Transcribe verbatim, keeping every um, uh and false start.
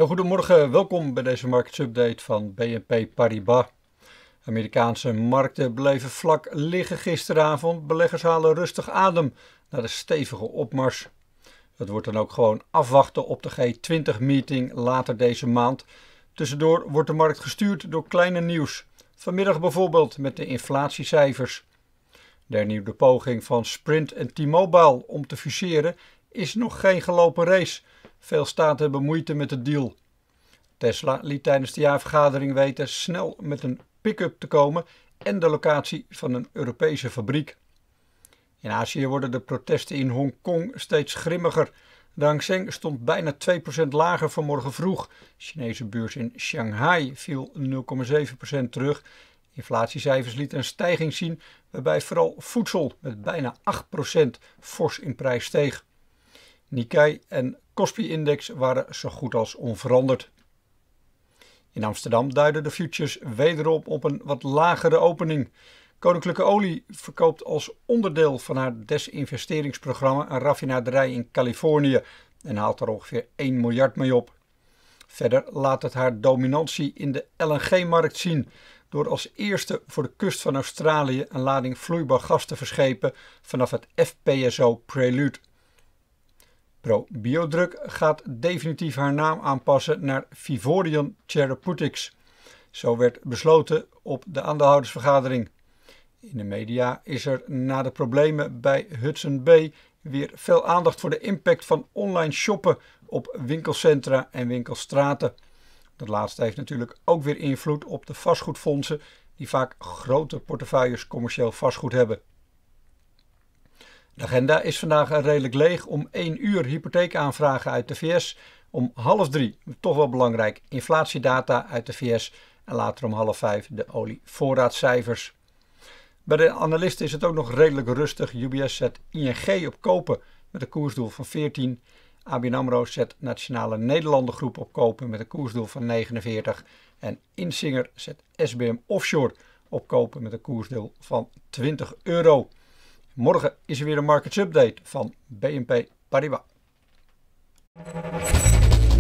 Heel goedemorgen, welkom bij deze Markets Update van B N P Paribas. Amerikaanse markten bleven vlak liggen gisteravond. Beleggers halen rustig adem na de stevige opmars. Het wordt dan ook gewoon afwachten op de G twintig meeting later deze maand. Tussendoor wordt de markt gestuurd door kleine nieuws. Vanmiddag bijvoorbeeld met de inflatiecijfers. De hernieuwde poging van Sprint en T-Mobile om te fuseren is nog geen gelopen race. Veel staten hebben moeite met de deal. Tesla liet tijdens de jaarvergadering weten snel met een pick-up te komen en de locatie van een Europese fabriek. In Azië worden de protesten in Hongkong steeds grimmiger. De Hang Seng stond bijna twee procent lager vanmorgen vroeg. De Chinese beurs in Shanghai viel nul komma zeven procent terug. Inflatiecijfers lieten een stijging zien waarbij vooral voedsel met bijna acht procent fors in prijs steeg. Nikkei en Kospi-index waren zo goed als onveranderd. In Amsterdam duiden de futures wederom op een wat lagere opening. Koninklijke Olie verkoopt als onderdeel van haar desinvesteringsprogramma een raffinaderij in Californië en haalt er ongeveer één miljard mee op. Verder laat het haar dominantie in de L N G-markt zien door als eerste voor de kust van Australië een lading vloeibaar gas te verschepen vanaf het F P S O Prelude. ProBiodrug gaat definitief haar naam aanpassen naar Vivoryon Therapeutics. Zo werd besloten op de aandeelhoudersvergadering. In de media is er na de problemen bij Hudson Bay weer veel aandacht voor de impact van online shoppen op winkelcentra en winkelstraten. Dat laatste heeft natuurlijk ook weer invloed op de vastgoedfondsen die vaak grote portefeuilles commercieel vastgoed hebben. De agenda is vandaag redelijk leeg. Om één uur hypotheekaanvragen uit de V S. Om half drie, toch wel belangrijk, inflatiedata uit de V S. En later om half vijf de olievoorraadcijfers. Bij de analisten is het ook nog redelijk rustig. U B S zet I N G op kopen met een koersdoel van veertien. A B N AMRO zet Nationale Nederlanden Groep op kopen met een koersdoel van negenenveertig. En Insinger zet S B M Offshore op kopen met een koersdoel van twintig euro. Morgen is er weer een Markets Update van B N P Paribas.